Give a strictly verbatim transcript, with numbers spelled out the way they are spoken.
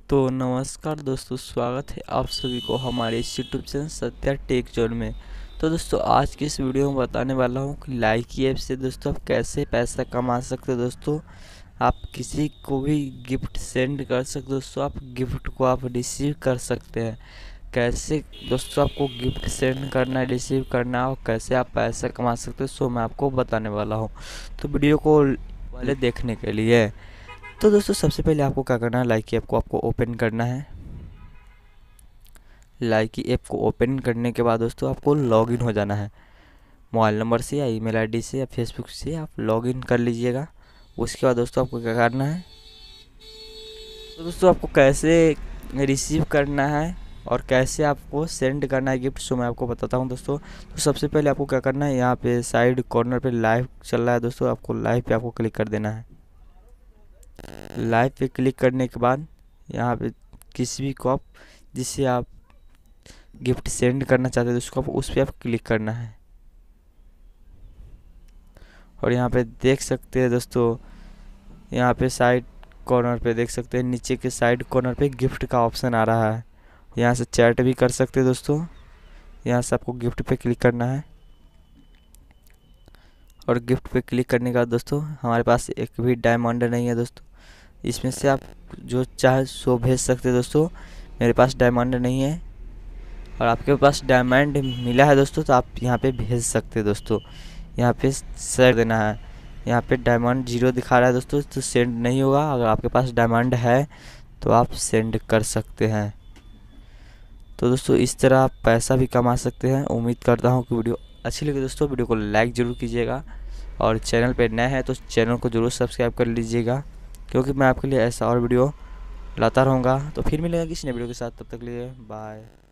तो नमस्कार दोस्तों, स्वागत है आप सभी को हमारे इस YouTube channel Satya tech zone में। तो दोस्तों आज की इस वीडियो में बताने वाला हूँ कि लाइकी ऐप से दोस्तों आप कैसे पैसा कमा सकते हो। दोस्तों आप किसी को भी गिफ्ट सेंड कर सकते हो। दोस्तों आप गिफ्ट को आप रिसीव कर सकते हैं। कैसे दोस्तों आपको गिफ्ट सेंड करना है, रिसीव करना है और कैसे आप पैसा कमा सकते हो, सो मैं आपको बताने वाला हूँ। तो वीडियो को पहले देखने के लिए तो दोस्तों सबसे पहले आपको क्या करना है, लाइकी ऐप को आपको ओपन करना है। लाइकी ऐप को ओपन करने के बाद दोस्तों आपको लॉगिन हो जाना है। मोबाइल नंबर से या ईमेल आईडी से या फेसबुक से आप लॉगिन कर लीजिएगा। उसके बाद दोस्तों आपको क्या करना है, तो दोस्तों आपको कैसे रिसीव करना है और कैसे आपको सेंड करना है गिफ्ट, सो मैं आपको बताता हूँ दोस्तों। तो सबसे पहले आपको क्या करना है, यहाँ पे साइड कॉर्नर पे लाइव चल रहा है दोस्तों, आपको लाइव पे आपको क्लिक कर देना है। लाइव पे क्लिक करने के बाद यहाँ पे किसी भी को आप जिससे आप गिफ्ट सेंड करना चाहते हैं उसको आप उस पर आप क्लिक करना है। और यहाँ पे देख सकते हैं दोस्तों, यहाँ पे साइड कॉर्नर पे देख सकते हैं, नीचे के साइड कॉर्नर पे गिफ्ट का ऑप्शन आ रहा है। यहाँ से चैट भी कर सकते हैं दोस्तों। यहाँ से आपको गिफ्ट पे क्लिक करना है और गिफ्ट पे क्लिक करने के बाद दोस्तों हमारे पास एक भी डायमंड नहीं है दोस्तों। इसमें से आप जो चाहे सो भेज सकते हैं दोस्तों। मेरे पास डायमंड नहीं है और आपके पास डायमंड मिला है दोस्तों, तो आप यहाँ पे भेज सकते हैं दोस्तों। यहाँ पे सेंड देना है। यहाँ पे डायमंड जीरो दिखा रहा है दोस्तों, तो सेंड नहीं होगा। अगर आपके पास डायमंड है तो आप सेंड कर सकते हैं। तो दोस्तों इस तरह आप पैसा भी कमा सकते हैं। उम्मीद करता हूँ कि वीडियो अच्छी लगी दोस्तों। वीडियो को लाइक ज़रूर कीजिएगा और चैनल पे नए हैं तो चैनल को ज़रूर सब्सक्राइब कर लीजिएगा, क्योंकि मैं आपके लिए ऐसा और वीडियो लाता रहूँगा। तो फिर मिलेगा किसी नए वीडियो के साथ, तब तक के लिए बाय।